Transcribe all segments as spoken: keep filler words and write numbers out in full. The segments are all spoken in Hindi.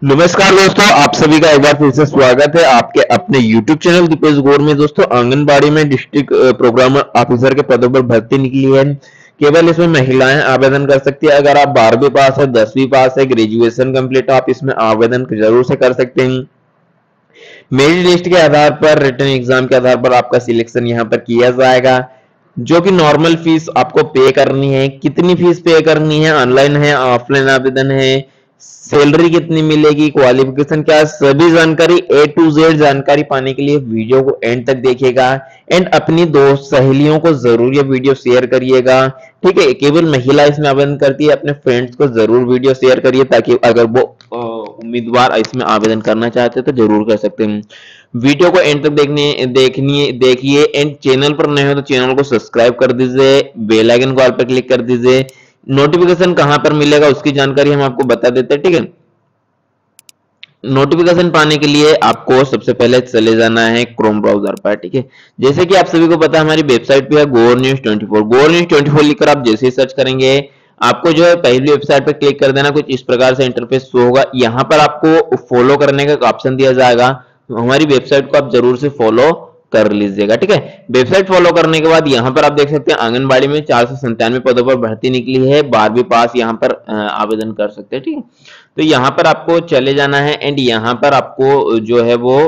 नमस्कार दोस्तों, आप सभी का एक बार फिर से स्वागत है आपके अपने YouTube चैनल दीपेश गौर में। दोस्तों, आंगनबाड़ी में डिस्ट्रिक्ट प्रोग्राम ऑफिसर के पदों पर भर्ती निकली है। केवल इसमें महिलाएं आवेदन कर सकती है। अगर आप बारहवीं पास है, दसवीं पास है, ग्रेजुएशन कंप्लीट है, आप इसमें आवेदन जरूर से कर सकते हैं। मेरिट लिस्ट के आधार पर, रिटन एग्जाम के आधार पर आपका सिलेक्शन यहाँ पर किया जाएगा। जो कि नॉर्मल फीस आपको पे करनी है। कितनी फीस पे करनी है, ऑनलाइन है, ऑफलाइन आवेदन है, सैलरी कितनी मिलेगी, क्वालिफिकेशन क्या, सभी जानकारी ए टू जेड जानकारी पाने के लिए वीडियो को एंड तक देखिएगा। एंड अपनी दोस्त सहेलियों को जरूर ये वीडियो शेयर करिएगा। ठीक है, केवल महिला इसमें आवेदन करती है, अपने फ्रेंड्स को जरूर वीडियो शेयर करिए ताकि अगर वो उम्मीदवार इसमें आवेदन करना चाहते हैं तो जरूर कर सकते हैं। वीडियो को एंड तक देखने देखनी देखिए। एंड चैनल पर नए हो तो चैनल को सब्सक्राइब कर दीजिए, बेल आइकन को ऑल पर क्लिक कर दीजिए। नोटिफिकेशन कहां पर मिलेगा उसकी जानकारी हम आपको बता देते हैं। ठीक है, नोटिफिकेशन पाने के लिए आपको सबसे पहले चले जाना है क्रोम ब्राउजर पर। ठीक है, जैसे कि आप सभी को पता है हमारी वेबसाइट पे है Gaur news twenty four. Gaur news twenty four लिखकर आप जैसे ही सर्च करेंगे आपको जो है पहली वेबसाइट पर क्लिक कर देना। कुछ इस प्रकार से इंटरफेस शो होगा। यहाँ पर आपको फॉलो करने का ऑप्शन दिया जाएगा। हमारी वेबसाइट को आप जरूर से फॉलो कर लीजिएगा। ठीक है, वेबसाइट फॉलो करने के बाद यहाँ पर आप देख सकते हैं आंगनबाड़ी में चार सौ संतानवे पदों पर भर्ती निकली है। बारहवीं पास यहाँ पर आवेदन कर सकते हैं। ठीक है, तो यहाँ पर आपको चले जाना है। एंड यहाँ पर आपको जो है वो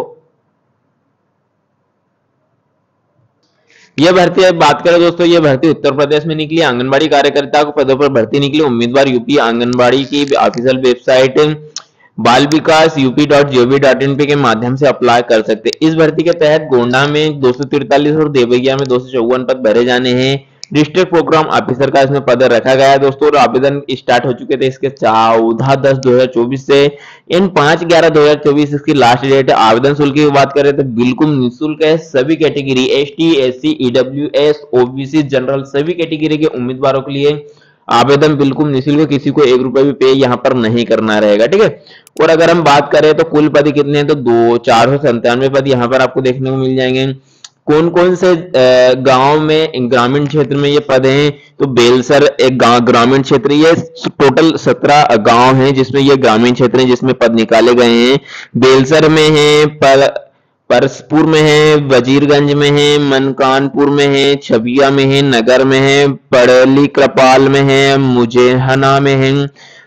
यह भर्ती बात करें दोस्तों, यह भर्ती उत्तर प्रदेश में निकली। आंगनबाड़ी कार्यकर्ता को पदों पर भर्ती निकली। उम्मीदवार यूपी आंगनबाड़ी की official website Bal Vikas UP dot gov dot in पे के माध्यम से अप्लाई कर सकते हैं। इस भर्ती के तहत गोंडा में दो सौ तिरतालीस और देवरिया में दो सौ चौवन पद भरे जाने हैं। डिस्ट्रिक्ट प्रोग्राम ऑफिसर का इसमें पद रखा गया है दोस्तों। और आवेदन स्टार्ट हो चुके थे इसके चौदह दस दो हजार चौबीस से। इन पांच ग्यारह दो हजार चौबीस इसकी लास्ट डेट है। आवेदन शुल्क की बात करें तो बिल्कुल निःशुल्क है। सभी category S T S C EWS OBC general सभी कैटेगरी के उम्मीदवारों के लिए आवेदन बिल्कुल निःशुल्क। किसी को एक रुपए भी पे यहाँ पर नहीं करना रहेगा। ठीक है, और अगर हम बात करें तो कुल पद कितने हैं तो दो चार सौ संतानवे पद यहाँ पर आपको देखने को मिल जाएंगे। कौन कौन से गांव में ग्रामीण क्षेत्र में ये पद हैं तो बेलसर एक गांव ग्रामीण क्षेत्र। ये टोटल सत्रह गांव हैं जिसमें ये ग्रामीण क्षेत्र है जिसमें पद निकाले गए हैं। बेलसर में है, पर परसपुर में है, वजीरगंज में है, मनकानपुर में है, छबिया में है, नगर में है, पड़ली कृपाल में है, मुजेहना में है,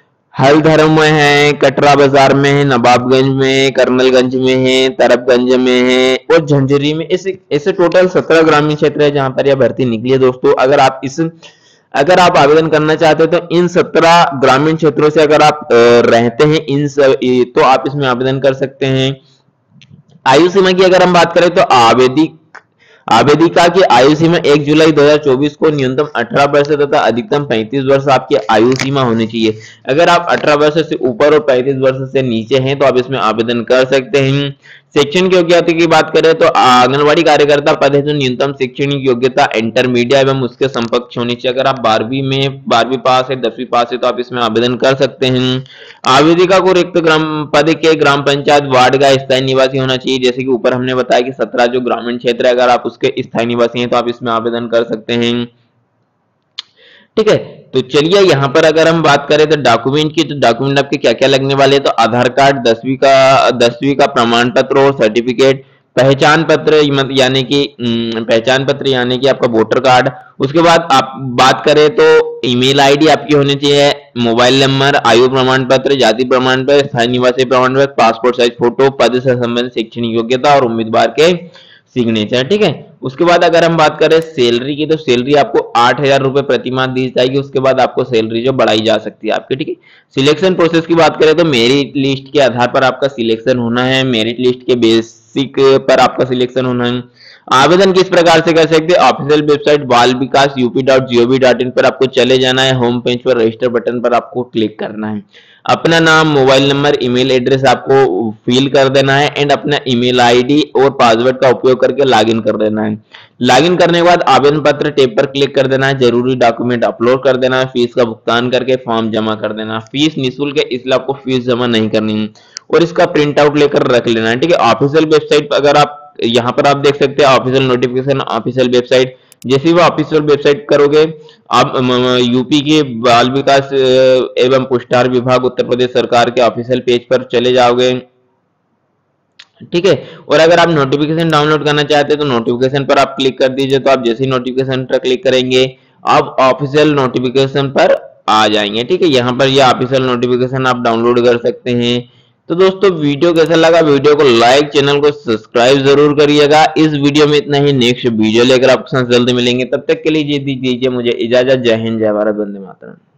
हल्धर में है, कटरा बाजार में है, नवाबगंज में है, करनलगंज में है, तरफगंज में है और झंझरी में। इसे ऐसे टोटल सत्रह ग्रामीण क्षेत्र है जहां पर यह भर्ती निकली है दोस्तों। अगर आप इस अगर आप आवेदन करना चाहते हो तो इन सत्रह ग्रामीण क्षेत्रों से अगर आप रहते हैं इन सब तो आप इसमें आवेदन कर सकते हैं। आयु सीमा की अगर हम बात करें तो आवेदिक आवेदिका की आयु सीमा एक जुलाई दो हजार चौबीस को न्यूनतम अठारह वर्ष तथा अधिकतम पैंतीस वर्ष आपकी आयु सीमा होनी चाहिए। अगर आप अठारह वर्ष से ऊपर और पैंतीस वर्ष से नीचे हैं तो आप इसमें आवेदन कर सकते हैं। शैक्षणिक योग्यता की बात करें तो आंगनबाड़ी कार्यकर्ता पद है तो न्यूनतम शैक्षणिक योग्यता इंटरमीडिएट एवं उसके समकक्ष होनी चाहिए। अगर आप बारहवीं में बारहवीं पास है, दसवीं पास है तो आप इसमें आवेदन कर सकते हैं। आवेदिका को रिक्त ग्राम पद के ग्राम पंचायत वार्ड का स्थायी निवासी होना चाहिए। जैसे कि ऊपर हमने बताया कि सत्रह जो ग्रामीण क्षेत्र है अगर आप उसके स्थायी निवासी हैं तो आप इसमें आवेदन कर सकते हैं। ठीक है, तो चलिए यहाँ पर अगर हम बात करें तो डॉक्यूमेंट की, तो डॉक्यूमेंट आपके क्या क्या लगने वाले हैं तो आधार कार्ड, दसवीं का दसवीं का प्रमाण पत्र और सर्टिफिकेट, पहचान पत्र यानी कि पहचान पत्र यानी कि आपका वोटर कार्ड। उसके बाद आप बात करें तो ईमेल आईडी आपकी होनी चाहिए, मोबाइल नंबर, आयु प्रमाण पत्र, जाति प्रमाण पत्र, स्थायी निवासी प्रमाण पत्र, पासपोर्ट साइज फोटो, पद से संबंधित शैक्षणिक योग्यता और उम्मीदवार के सिग्नेचर। ठीक है, उसके बाद अगर हम बात करें सैलरी की तो सैलरी आपको आठ हजार रुपए प्रति माह दी जाएगी। उसके बाद आपको सैलरी जो बढ़ाई जा सकती है आपकी। ठीक है, सिलेक्शन प्रोसेस की बात करें तो मेरिट लिस्ट के आधार पर आपका सिलेक्शन होना है। मेरिट लिस्ट के बेसिक पर आपका सिलेक्शन होना है। आवेदन किस प्रकार से कर सकते हैं, official website Bal Vikas UP dot gov dot in पर आपको चले जाना है। होम पेज पर रजिस्टर बटन पर आपको क्लिक करना है। अपना नाम, मोबाइल नंबर, ईमेल एड्रेस आपको फिल कर देना है एंड अपना ईमेल आईडी और पासवर्ड का उपयोग करके लॉगिन कर देना है। लॉगिन करने के बाद आवेदन पत्र टैब पर क्लिक कर देना है। जरूरी डॉक्यूमेंट अपलोड कर देना है। फीस का भुगतान करके फॉर्म जमा कर देना। फीस निःशुल्क है इसलिए आपको फीस जमा नहीं करनी है और इसका प्रिंट आउट लेकर रख लेना है। ठीक है, ऑफिशियल वेबसाइट पर अगर आप यहाँ पर आप देख सकते हैं ऑफिशियल नोटिफिकेशन, ऑफिशियल वेबसाइट जैसे ही वो ऑफिशियल वेबसाइट करोगे, आप यूपी के बाल विकास एवं पुष्टार विभाग उत्तर प्रदेश सरकार के ऑफिशियल पेज पर चले जाओगे। ठीक है, और अगर आप नोटिफिकेशन डाउनलोड करना चाहते हैं तो नोटिफिकेशन पर आप क्लिक कर दीजिए। तो आप जैसे ही नोटिफिकेशन पर क्लिक करेंगे आप ऑफिशियल नोटिफिकेशन पर आ जाएंगे। ठीक है, यहाँ पर ये ऑफिशियल नोटिफिकेशन आप डाउनलोड कर सकते हैं। तो दोस्तों वीडियो कैसा लगा, वीडियो को लाइक, चैनल को सब्सक्राइब जरूर करिएगा। इस वीडियो में इतना ही, नेक्स्ट वीडियो लेकर आपके साथ जल्दी मिलेंगे। तब तक के लिए दीजिए मुझे इजाजत। जय हिंद, जय भारत, वंदे मातरम।